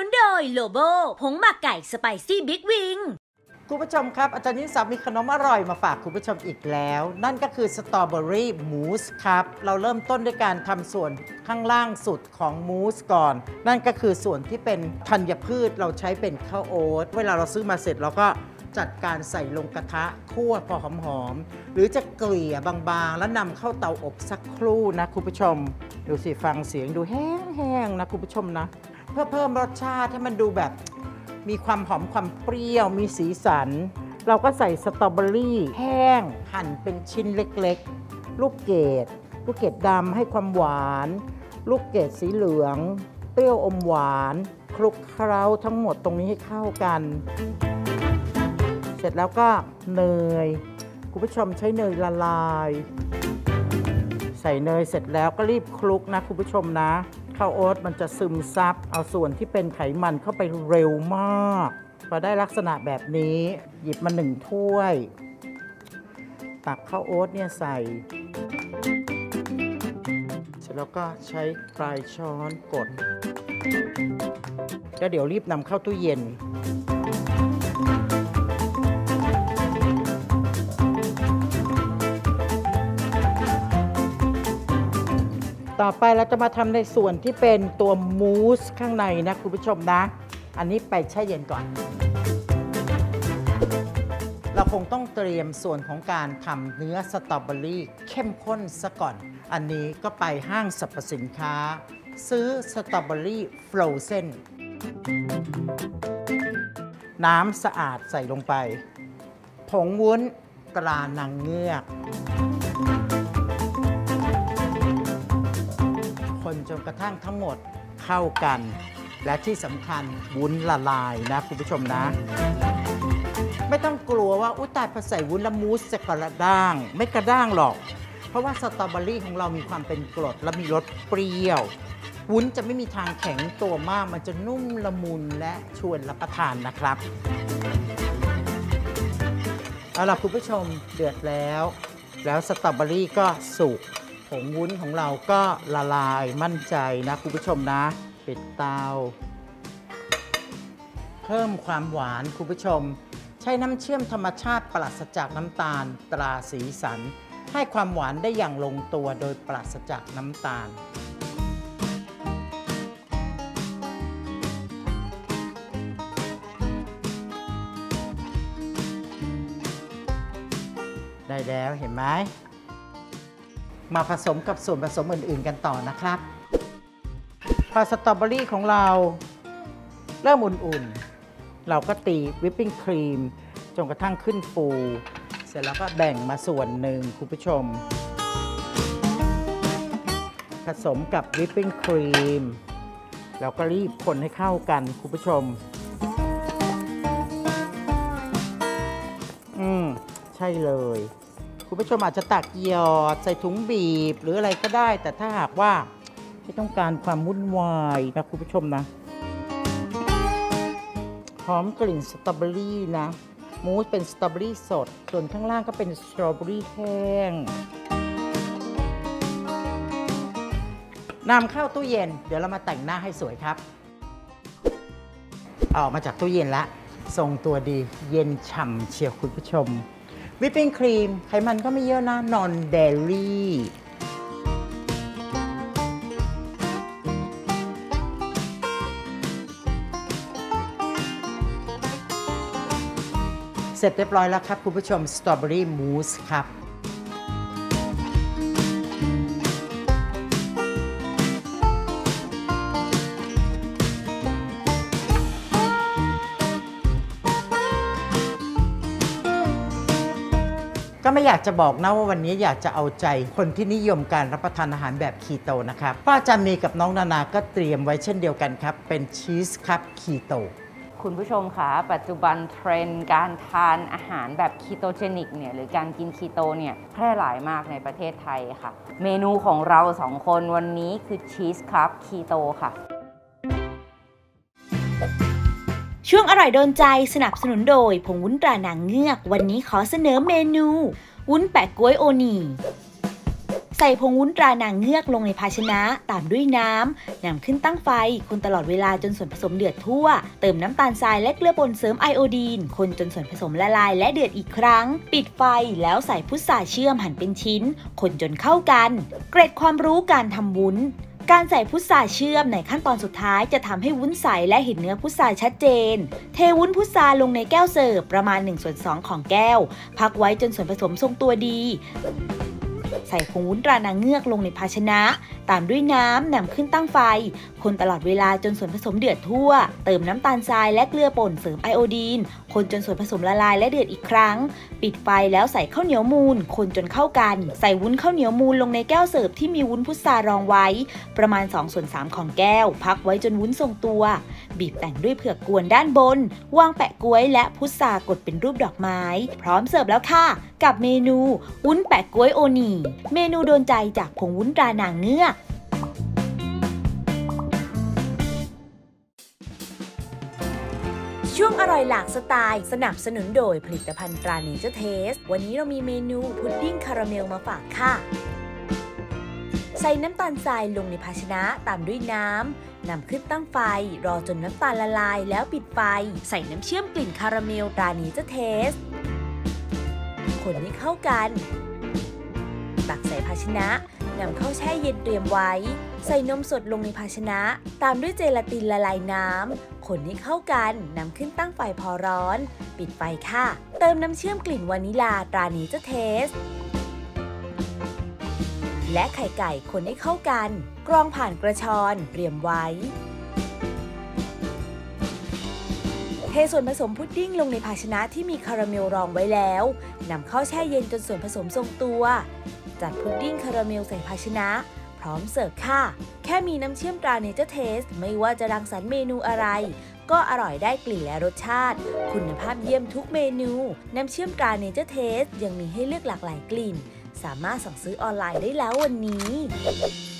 นุนโดยโลโบผงหมักไก่สไปซี่บิ๊กวิงคุณผู้ชมครับอาจารย์ยิ่งศักดิ์มีขนมอร่อยมาฝากคุณผู้ชมอีกแล้วนั่นก็คือสตรอเบอรี่มูสครับเราเริ่มต้นด้วยการทำส่วนข้างล่างสุดของมูสก่อนนั่นก็คือส่วนที่เป็นธัญพืชเราใช้เป็นข้าวโอ๊ตเวลาเราซื้อมาเสร็จเราก็จัดการใส่ลงกระทะคั่วพอหอมๆหรือจะเกลี่ยบางๆแล้วนำเข้าเตาอบสักครู่นะคุณผู้ชมดูสิฟังเสียงดูแห้งๆนะคุณผู้ชมนะเพื่อเพิ่มรสชาติให้มันดูแบบมีความหอมความเปรี้ยวมีสีสันเราก็ใส่สตรอเบอรี่แห้งหั่นเป็นชิ้นเล็กๆลูกเกดดำให้ความหวานลูกเกดสีเหลืองเปรี้ยวอมหวานคลุกเคล้าทั้งหมดตรงนี้ให้เข้ากันเสร็จแล้วก็เนยคุณผู้ชมใช้เนยละลายใส่เนยเสร็จแล้วก็รีบคลุกนะคุณผู้ชมนะข้าวโอ๊ตมันจะซึมซับเอาส่วนที่เป็นไขมันเข้าไปเร็วมากพอได้ลักษณะแบบนี้หยิบมา1 ถ้วยตักข้าวโอ๊ตเนี่ยใส่เสร็จแล้วก็ใช้ปลายช้อนกดแล้วเดี๋ยวรีบนำเข้าตู้เย็นต่อไปเราจะมาทำในส่วนที่เป็นตัวมูสข้างในนะคุณผู้ชมนะอันนี้ไปแช่เย็นก่อนเราคงต้องเตรียมส่วนของการทำเนื้อสตรอเบอรี่เข้มข้นซะก่อนอันนี้ก็ไปห้างสรรพสินค้าซื้อสตรอเบอรี่ฟรอเซนน้ำสะอาดใส่ลงไปผงวุ้นตรานางเงือกคนจนกระทั่งทั้งหมดเข้ากันและที่สำคัญวุ้นละลายนะคุณผู้ชมนะไม่ต้องกลัวว่าอุยตายพอใส่วุ้นละมูสจะกระด้างไม่กระด้างหรอกเพราะว่าสตรอเบอรี่ของเรามีความเป็นกรดและมีรสเปรี้ยววุ้นจะไม่มีทางแข็งตัวมากมันจะนุ่มละมุนและชวนรับประทานนะครับเอาล่ะคุณผู้ชมเดือดแล้วสตรอเบอรี่ก็สุกผงวุ้นของเราก็ละลายมั่นใจนะคุณผู้ชมนะปิดเตาเพิ่มความหวานคุณผู้ชมใช้น้ำเชื่อมธรรมชาติปราศจากน้ำตาลตราสีสันให้ความหวานได้อย่างลงตัวโดยปราศจากน้ำตาลได้แล้วเห็นไหมมาผสมกับส่วนผสมอื่นๆกันต่อนะครับพอสตรอเบอรี่ของเราเริ่มอุ่นๆเราก็ตีวิปปิ้งครีมจนกระทั่งขึ้นฟูเสร็จแล้วก็แบ่งมาส่วนหนึ่งคุณผู้ชมผสมกับวิปปิ้งครีมแล้วก็รีบคนให้เข้ากันคุณผู้ชมใช่เลยคุณผู้ชมอาจจะตักหยอดใส่ถุงบีบหรืออะไรก็ได้แต่ถ้าหากว่าไม่ต้องการความวุ่นวายนะคุณผู้ชมนะหอมกลิ่นสตรอเบอรี่นะมูสเป็นสตรอเบอรี่สดส่วนข้างล่างก็เป็นสตรอเบอรี่แห้งนำเข้าตู้เย็นเดี๋ยวเรามาแต่งหน้าให้สวยครับออกมาจากตู้เย็นแล้วทรงตัวดีเย็นฉ่ำเชียวคุณผู้ชมวิปปิ้งครีมไขมันก็ไม่เยอะนะนอนเดลี่เสร็จเรียบร้อยแล้วครับคุณผู้ชมสตรอเบอรี่มูสครับก็ไม่อยากจะบอกนะว่าวันนี้อยากจะเอาใจคนที่นิยมการรับประทานอาหารแบบคีโตนะครับป้าอาจารย์มีกับน้องนานาก็เตรียมไว้เช่นเดียวกันครับเป็นชีสคัพคีโตคุณผู้ชมคะปัจจุบันเทรนด์การทานอาหารแบบคีโตเจนิกเนี่ยหรือการกินคีโตเนี่ยแพร่หลายมากในประเทศไทยค่ะเมนูของเรา2 คนวันนี้คือชีสคัพคีโตค่ะช่วงอร่อยโดนใจสนับสนุนโดยผงวุ้นตรานางเงือกวันนี้ขอเสนอเมนูวุ้นแปะก๊วยโอนีใส่ผงวุ้นตรานางเงือกลงในภาชนะตามด้วยน้ำนำขึ้นตั้งไฟคนตลอดเวลาจนส่วนผสมเดือดทั่วเติมน้ำตาลทรายและเกลือป่นเสริมไอโอดีนคนจนส่วนผสมละลายและเดือดอีกครั้งปิดไฟแล้วใส่พุทราเชื่อมหั่นเป็นชิ้นคนจนเข้ากันเกร็ดความรู้การทำวุ้นการใส่พุทราเชื่อมในขั้นตอนสุดท้ายจะทำให้วุ้นใสและเห็นเนื้อพุทราชัดเจนเทวุ้นพุทราลงในแก้วเสิร์ฟประมาณ1/2ของแก้วพักไว้จนส่วนผสมทรงตัวดีใส่ผงวุ้นตรานางเงือกลงในภาชนะตามด้วยน้ำนำขึ้นตั้งไฟคนตลอดเวลาจนส่วนผสมเดือดทั่วเติมน้ำตาลทรายและเกลือป่นเสริมไอโอดีนคนจนส่วนผสมละลายและเดือดอีกครั้งปิดไฟแล้วใส่ข้าวเหนียวมูนคนจนเข้ากันใส่วุ้นข้าวเหนียวมูนลงในแก้วเสิร์ฟที่มีวุ้นพุทรารองไว้ประมาณ2/3ของแก้วพักไว้จนวุ้นทรงตัวบีบแต่งด้วยเผือกกวนด้านบนวางแปะก๊วยและพุทรากดเป็นรูปดอกไม้พร้อมเสิร์ฟแล้วค่ะกับเมนูวุ้นแปะก๊วยโอนีเมนูโดนใจจากผงวุ้นตรานางเงือกช่วงอร่อยหลากสไตล์สนับสนุนโดยผลิตภัณฑ์ตราเนเจอร์เทสวันนี้เรามีเมนูพุดดิ้งคาราเมลมาฝากค่ะใส่น้ำตาลทรายลงในภาชนะตามด้วยน้ำนำขึ้นตั้งไฟรอจนน้ำตาลละลายแล้วปิดไฟใส่น้ำเชื่อมกลิ่นคาราเมลตราเนเจอร์เทสคนให้เข้ากันตักใส่ภาชนะนำเข้าแช่เย็นเตรียมไว้ใส่นมสดลงในภาชนะตามด้วยเจลาตินละลายน้ำคนให้เข้ากันนำขึ้นตั้งไฟพอร้อนปิดไฟค่ะเติมน้ำเชื่อมกลิ่นวานิลาตราเนเจอร์เทสและไข่ไก่คนให้เข้ากันกรองผ่านกระชอนเตรียมไว้เทส่วนผสมพุดดิ้งลงในภาชนะที่มีคาราเมลรองไว้แล้วนำเข้าแช่เย็นจนส่วนผสมทรงตัวจัดพุดดิ้งคาราเมลใส่ภาชนะพร้อมเสิร์ฟค่ะแค่มีน้ำเชื่อมตราเนเจอร์เทสไม่ว่าจะรังสรรค์เมนูอะไรก็อร่อยได้กลิ่นและรสชาติคุณภาพเยี่ยมทุกเมนูน้ำเชื่อมตราเนเจอร์เทสยังมีให้เลือกหลากหลายกลิ่นสามารถสั่งซื้อออนไลน์ได้แล้ววันนี้